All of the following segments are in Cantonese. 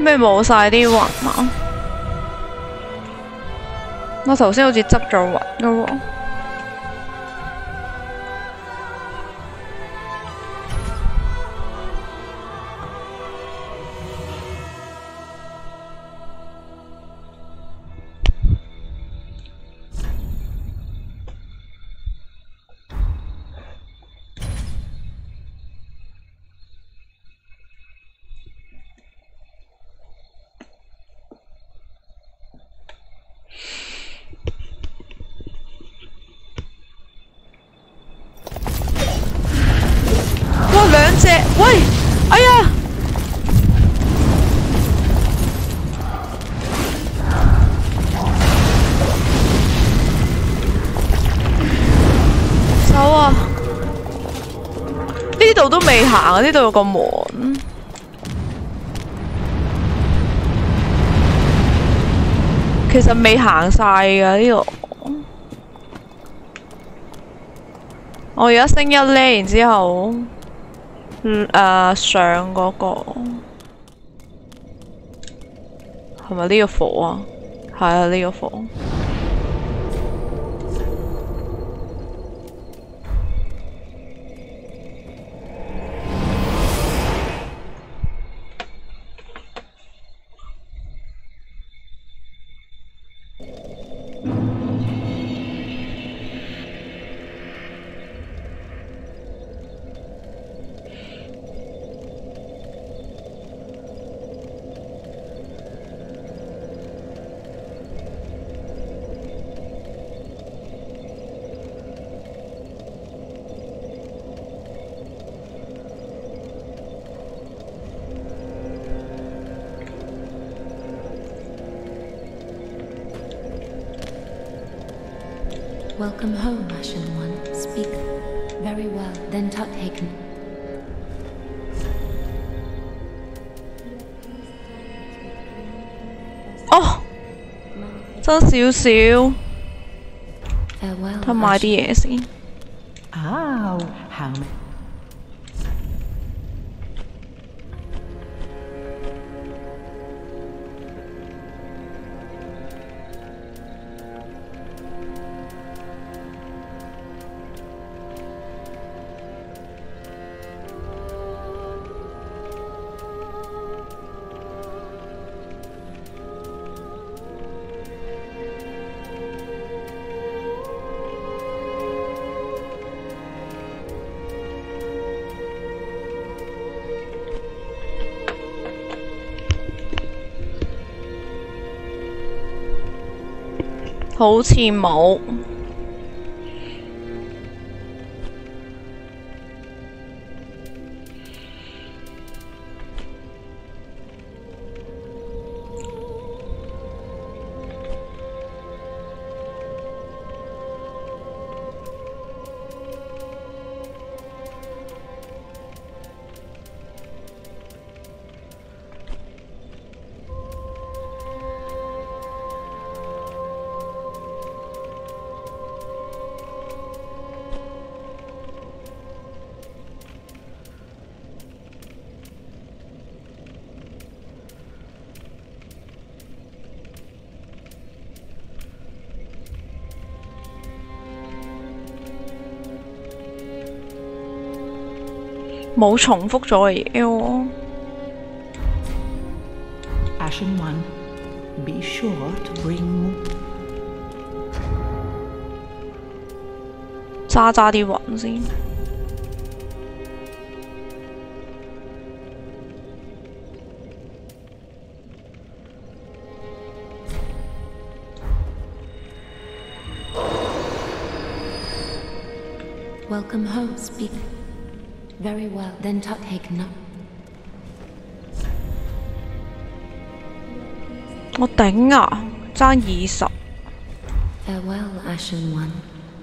咩冇晒啲雲啊？我頭先好似執咗雲噶喎。哇，兩隻，喂，哎呀！走啊！呢度都未行啊，呢度有個門。其實未行晒㗎呢度。我而家升一呢，然之後。上嗰個係咪呢個火啊？係啊，呢個火。 Welcome home, Ashen One. Speak very well, then Tuthaken. 哦，爭少少，偷買啲嘢先。 Oh, how many? 好似冇。冇重複咗嘅嘢喎。 Ashen One, be sure to bring more. 揸啲雲先。 Welcome home, speak very well, then Tuthaken. 我頂啊！爭20。 Farewell, Ashen One.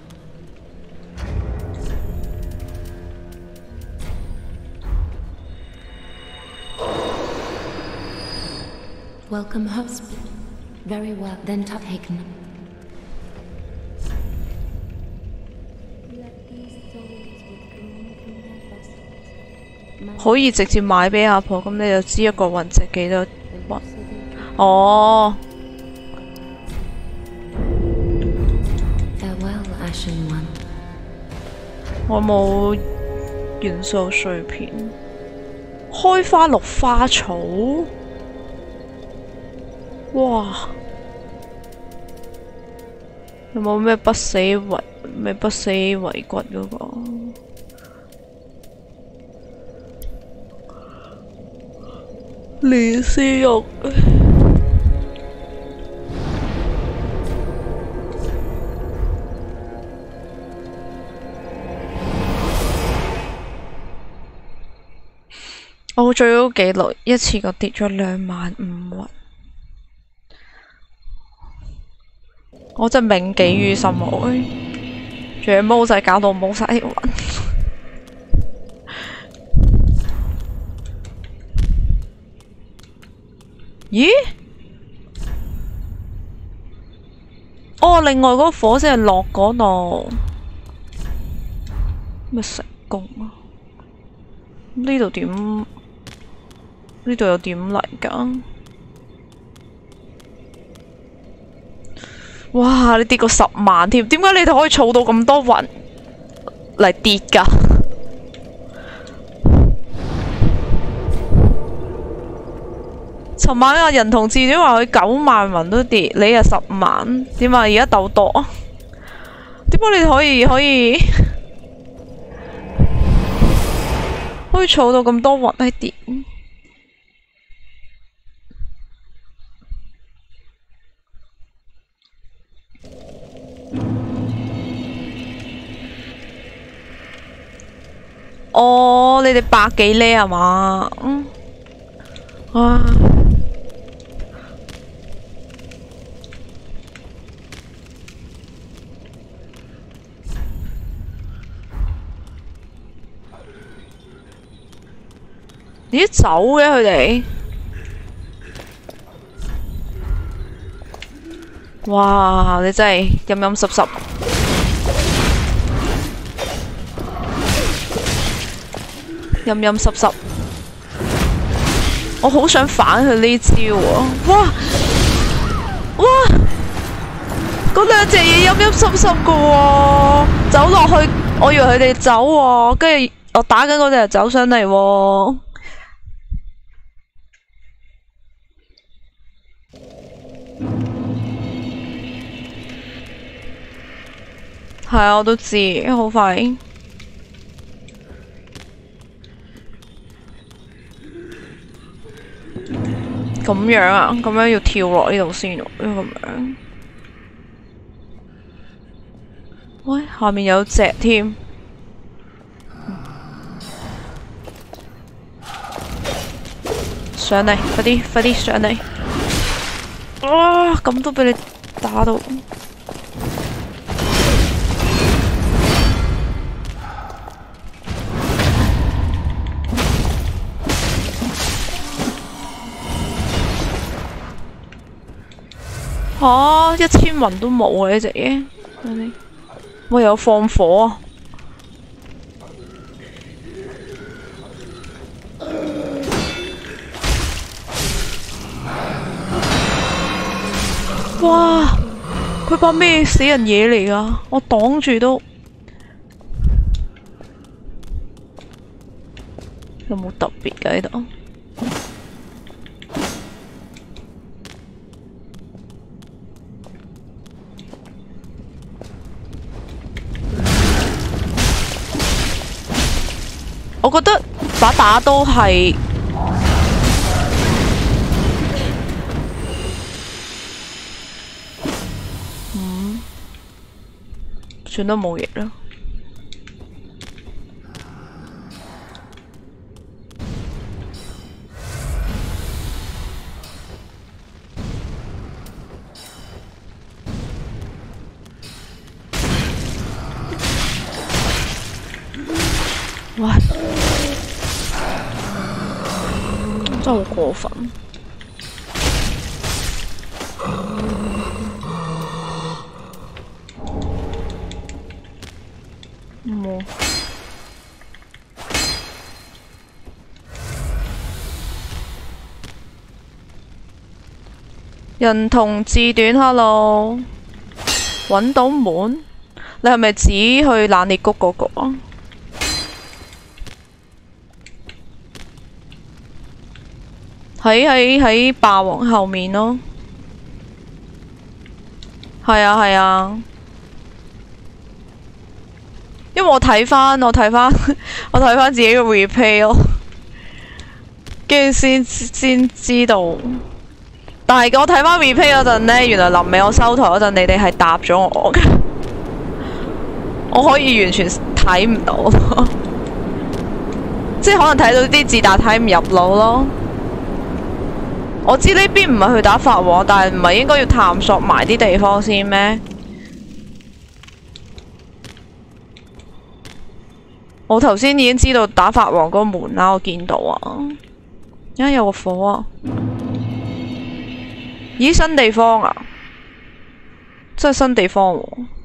Welcome home, speak very well, then Tuthaken. 可以直接買俾阿婆，咁你就知一個雲值幾多雲。 哦。 Farewell, Ashen One. 我冇元素碎片。開花綠花草。哇！有冇咩不死遺骨嗰個？連絲肉。我最高紀錄一次過跌咗25000魂，我真係銘記於心喎。仲有毛仔搞到冇晒魂。咦？哦，另外嗰個火先係落嗰度。咩成功啊？呢度點？呢度又點嚟㗎？哇！你跌過10萬添，點解你哋可以儲到咁多魂嚟跌㗎？尋晚阿人同志短話佢9萬魂都跌，你又10萬，點啊？而家鬥多，點解你哋可以儲到咁多魂嚟跌？哦，你哋100幾呢係嘛？哇！咦，走嘅佢哋？哇！你真係陰陰濕濕。陰陰濕濕，我好想反佢呢招喎！哇哇，嗰兩隻嘢陰陰濕濕噶喎，走落去，我以為佢哋走喎，跟住我打緊嗰隻就走上嚟喎。係啊，我都知，好快。咁樣啊，咁樣要跳落呢度先喎，咁樣。喂，下面有隻添。上嚟，快啲，快啲上嚟！哇，咁都俾你打到。吓，1000魂都冇啊！呢隻嘢，喂，有放火啊！哇！佢把咩死人嘢嚟㗎？我擋住都有冇特別㗎喺度？我覺得把打刀係算得冇嘢啦。喂！真係好過分。冇。 人同志短 ，hello， 搵到門？你係咪指去冷冽谷嗰個啊？喺霸王後面咯。係啊係啊。因為我睇翻我睇翻自己嘅 replay 咯，跟住先知道。但係我睇翻 replay 嗰陣呢，原來臨尾我收台嗰陣，你哋係答咗我嘅，我可以完全睇唔到，即係可能睇到啲字，但睇唔入腦咯。我知呢邊唔係去打法王，但係唔係應該要探索埋啲地方先咩？我頭先已經知道打法王嗰個門啦，我見到啊，而家有個火啊！咦，新地方啊，真係新地方喎！